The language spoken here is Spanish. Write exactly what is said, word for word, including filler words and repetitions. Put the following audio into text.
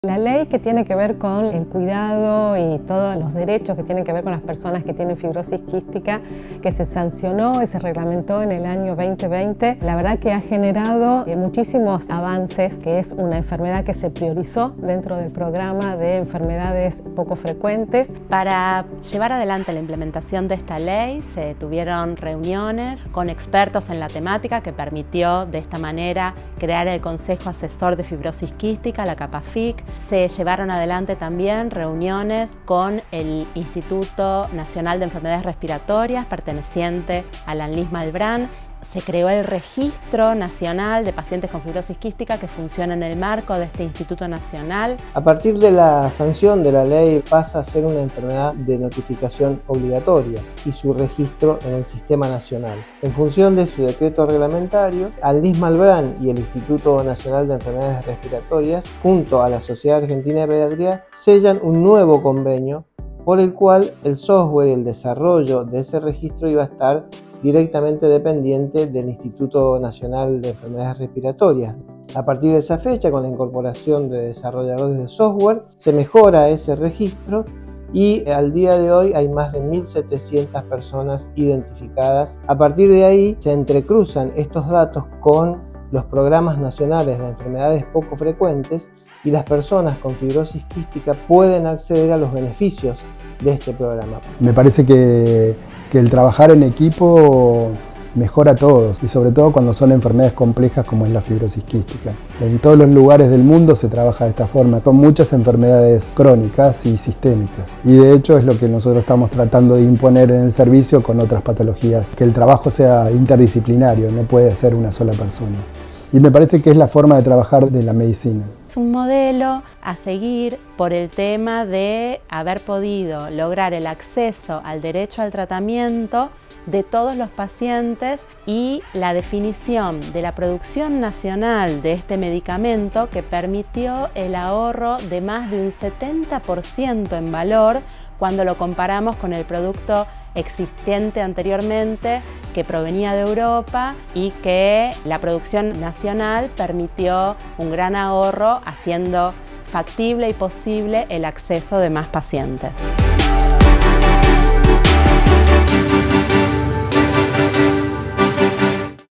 La ley que tiene que ver con el cuidado y todos los derechos que tienen que ver con las personas que tienen fibrosis quística, que se sancionó y se reglamentó en el año veinte veinte, la verdad que ha generado muchísimos avances, que es una enfermedad que se priorizó dentro del programa de enfermedades poco frecuentes. Para llevar adelante la implementación de esta ley se tuvieron reuniones con expertos en la temática que permitió de esta manera crear el Consejo Asesor de Fibrosis Quística, la CAPAFIC. Se llevaron adelante también reuniones con el Instituto Nacional de Enfermedades Respiratorias, perteneciente a la ANLIS Malbrán. Se creó el Registro Nacional de Pacientes con Fibrosis Quística, que funciona en el marco de este Instituto Nacional. A partir de la sanción de la ley pasa a ser una enfermedad de notificación obligatoria y su registro en el Sistema Nacional. En función de su decreto reglamentario, ANLIS Malbrán y el Instituto Nacional de Enfermedades Respiratorias, junto a la Sociedad Argentina de Pediatría, sellan un nuevo convenio por el cual el software y el desarrollo de ese registro iba a estar directamente dependiente del Instituto Nacional de Enfermedades Respiratorias. A partir de esa fecha, con la incorporación de desarrolladores de software, se mejora ese registro y al día de hoy hay más de mil setecientas personas identificadas. A partir de ahí se entrecruzan estos datos con los programas nacionales de enfermedades poco frecuentes y las personas con fibrosis quística pueden acceder a los beneficios de este programa. Me parece que, que el trabajar en equipo mejora a todos y sobre todo cuando son enfermedades complejas como es la fibrosis quística. En todos los lugares del mundo se trabaja de esta forma, con muchas enfermedades crónicas y sistémicas. Y de hecho es lo que nosotros estamos tratando de imponer en el servicio con otras patologías, que el trabajo sea interdisciplinario, no puede ser una sola persona. Y me parece que es la forma de trabajar de la medicina. Es un modelo a seguir por el tema de haber podido lograr el acceso al derecho al tratamiento de todos los pacientes y la definición de la producción nacional de este medicamento, que permitió el ahorro de más de un setenta por ciento en valor cuando lo comparamos con el producto existente anteriormente, que provenía de Europa, y que la producción nacional permitió un gran ahorro, haciendo factible y posible el acceso de más pacientes.